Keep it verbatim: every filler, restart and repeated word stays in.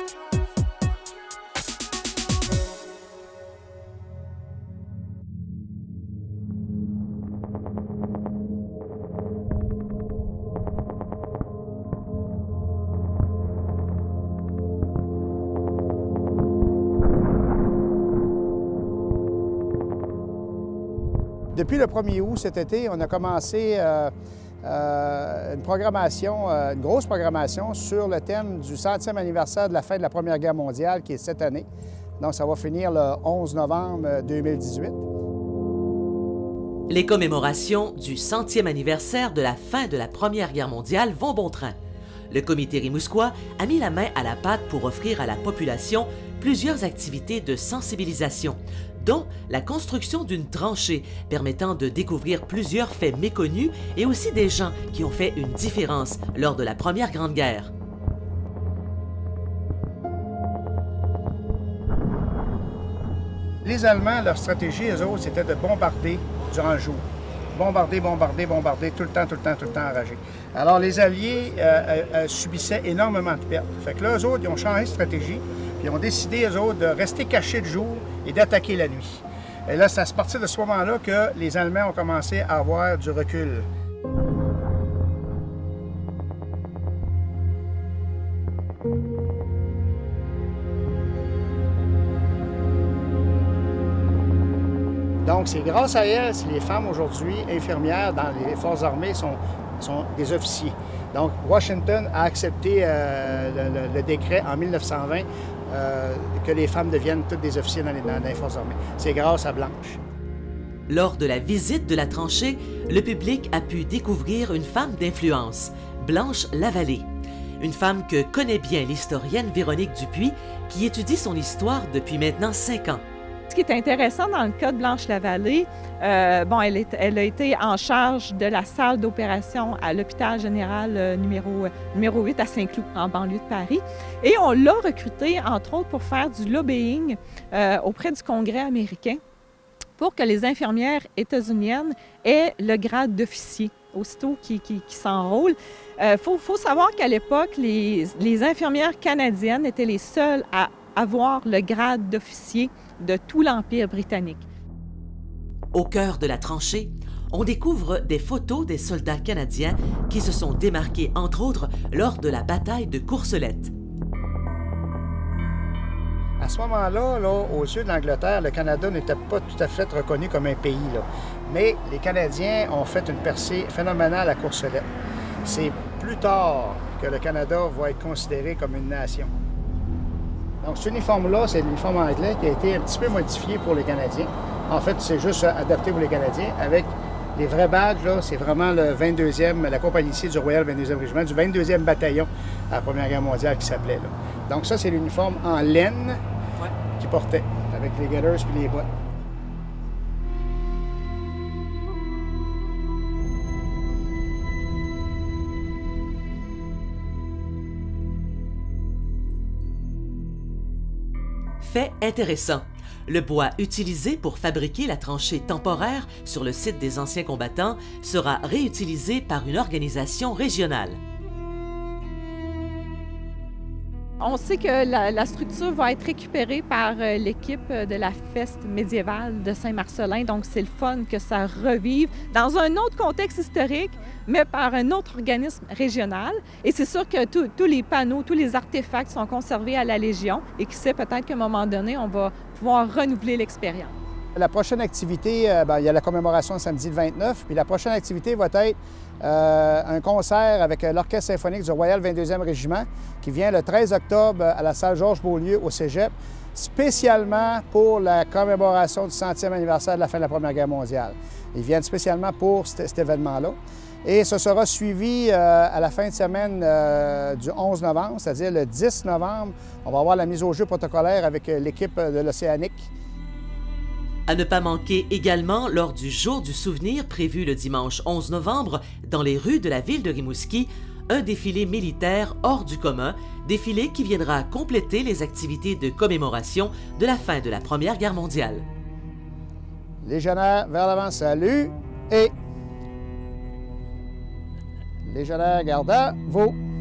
Depuis le premier août cet été, on a commencé euh, euh, une programmation, euh, une grosse programmation sur le thème du centième anniversaire de la fin de la Première Guerre mondiale, qui est cette année. Donc, ça va finir le onze novembre deux mille dix-huit. Les commémorations du centième anniversaire de la fin de la Première Guerre mondiale vont bon train. Le comité rimouskois a mis la main à la pâte pour offrir à la population plusieurs activités de sensibilisation, dont la construction d'une tranchée permettant de découvrir plusieurs faits méconnus et aussi des gens qui ont fait une différence lors de la Première Grande Guerre. Les Allemands, leur stratégie, eux autres, c'était de bombarder durant le jour. Bombarder, bombarder, bombarder, tout le temps, tout le temps, tout le temps enragé. Alors, les Alliés euh, euh, subissaient énormément de pertes. Fait que là, eux autres, ils ont changé de stratégie, puis ils ont décidé, eux autres, de rester cachés de jour et d'attaquer la nuit. Et là, c'est à partir de ce moment-là que les Allemands ont commencé à avoir du recul. Donc, c'est grâce à elles si les femmes aujourd'hui, infirmières dans les forces armées, sont, sont des officiers. Donc, Washington a accepté euh, le, le, le décret en mille neuf cent vingt euh, que les femmes deviennent toutes des officiers dans les, dans les forces armées. C'est grâce à Blanche. Lors de la visite de la tranchée, le public a pu découvrir une femme d'influence, Blanche Lavallée. Une femme que connaît bien l'historienne Véronique Dupuis, qui étudie son histoire depuis maintenant cinq ans. Ce qui est intéressant dans le cas de Blanche Lavallée, euh, bon, elle, est, elle a été en charge de la salle d'opération à l'hôpital général euh, numéro, numéro huit à Saint-Cloud, en banlieue de Paris. Et on l'a recrutée, entre autres, pour faire du lobbying euh, auprès du Congrès américain pour que les infirmières états-uniennes aient le grade d'officier aussitôt qui, qui, qui s'enrôlent. Il euh, faut, faut savoir qu'à l'époque, les, les infirmières canadiennes étaient les seules à avoir le grade d'officier de tout l'Empire britannique. Au cœur de la tranchée, on découvre des photos des soldats canadiens qui se sont démarqués, entre autres, lors de la bataille de Courcelette. À ce moment-là, là, aux yeux de l'Angleterre, le Canada n'était pas tout à fait reconnu comme un pays. Là. Mais les Canadiens ont fait une percée phénoménale à Courcelette. C'est plus tard que le Canada va être considéré comme une nation. Donc, cet uniforme-là, c'est l'uniforme anglais qui a été un petit peu modifié pour les Canadiens. En fait, c'est juste adapté pour les Canadiens. Avec les vrais badges, là, c'est vraiment le vingt-deuxième, la compagnie ici du Royal vingt-deuxième Régiment, du vingt-deuxième bataillon à la Première Guerre mondiale qui s'appelait. Là. Donc, ça, c'est l'uniforme en laine ouais. qu'ils portaient, avec les gaiters puis les bottes. Fait intéressant, le bois utilisé pour fabriquer la tranchée temporaire sur le site des anciens combattants sera réutilisé par une organisation régionale. On sait que la, la structure va être récupérée par euh, l'équipe de la feste médiévale de Saint-Marcellin, donc c'est le fun que ça revive dans un autre contexte historique, mais par un autre organisme régional. Et c'est sûr que tous les panneaux, tous les artefacts sont conservés à la Légion et qui sait peut-être qu'à un moment donné, on va pouvoir renouveler l'expérience. La prochaine activité, euh, bien, il y a la commémoration samedi le vingt-neuf, puis la prochaine activité va être euh, un concert avec l'Orchestre symphonique du Royal vingt-deuxième Régiment qui vient le treize octobre à la salle Georges-Beaulieu au Cégep, spécialement pour la commémoration du centième anniversaire de la fin de la Première Guerre mondiale. Ils viennent spécialement pour cet, cet événement-là. Et ce sera suivi euh, à la fin de semaine euh, du onze novembre, c'est-à-dire le dix novembre. On va avoir la mise au jeu protocolaire avec euh, l'équipe de l'Océanique. À ne pas manquer également lors du Jour du souvenir prévu le dimanche onze novembre dans les rues de la ville de Rimouski, un défilé militaire hors du commun, défilé qui viendra compléter les activités de commémoration de la fin de la Première Guerre mondiale. Légionnaires vers l'avant, salut, et légionnaires gardant, vous.